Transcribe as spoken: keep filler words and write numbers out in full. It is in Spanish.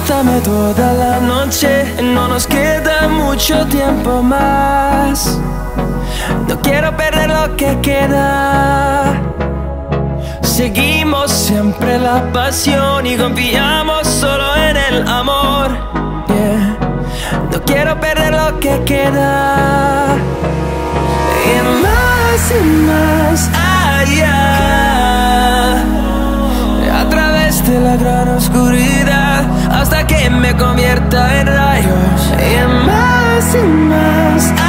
dame toda la noche, no nos queda mucho tiempo más. No quiero perder lo que queda. Seguimos siempre la pasión y confiamos solo en el amor. Yeah. No quiero perder lo que queda. Y más y más allá, a través de la gran oscuridad, hasta que me convierta en rayos. Y más y más allá,